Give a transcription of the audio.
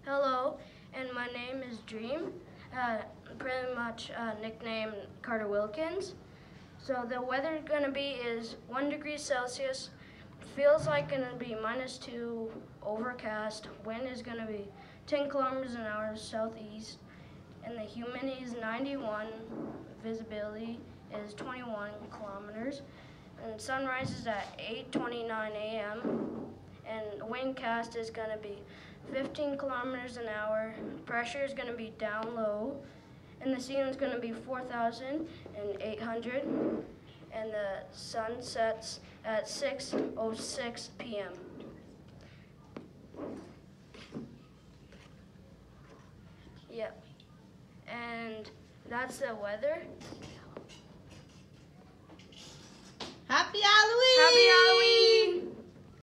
Hello, and my name is Dream, pretty much nicknamed Carter Wilkins. So the weather is going to be is 1 degree Celsius, feels like going to be -2, overcast, wind is going to be 10 kilometers an hour southeast, and the humidity is 91, visibility is 21 kilometers, and sunrise is at 8:29 a.m. and wind cast is going to be 15 kilometers an hour, pressure is going to be down low, and the ceiling is going to be 4,800, and the sun sets at 6:06 p.m. Yep, and that's the weather. Happy Halloween! Happy Halloween!